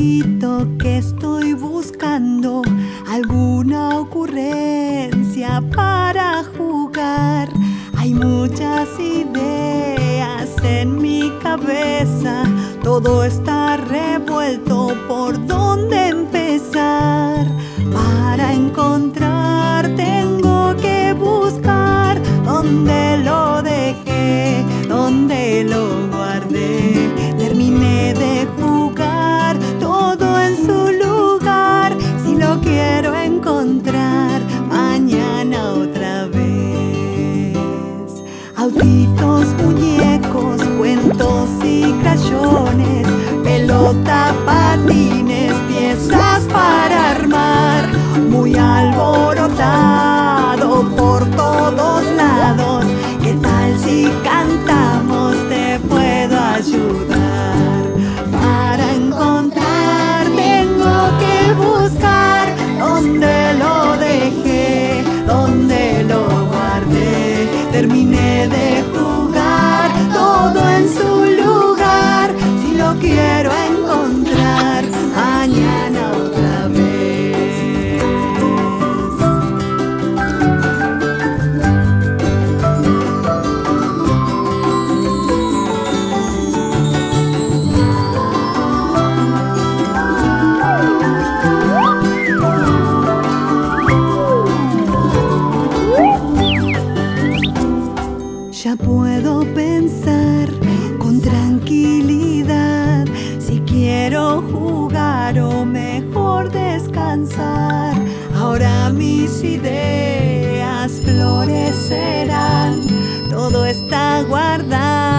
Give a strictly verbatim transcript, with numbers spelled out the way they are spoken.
autito que estoy buscando, alguna ocurrencia para jugar. Hay muchas ideas en mi cabeza, todo está revuelto, ¿por dónde empezar? Para encontrar tengo que buscar dónde lo dejé, dónde lo guardé. Terminé de jugar, todo en su lugar. Si lo quiero encontrar, mañana otra vez. Autitos, muñecos, cuentos y crayones, pelota, patines, piezas para armar. Muy alborotado por todos lados. ¿Qué tal si cantamos? Te puedo ayudar. Para encontrar tengo que buscar dónde lo dejé, dónde lo guardé. Terminé de jugar, todo en su lugar. Si lo quiero encontrar, mañana otra vez. Ya puedo pensar con tranquilidad si quiero jugar o mejor descansar. Ahora mis ideas florecerán, todo está guardado.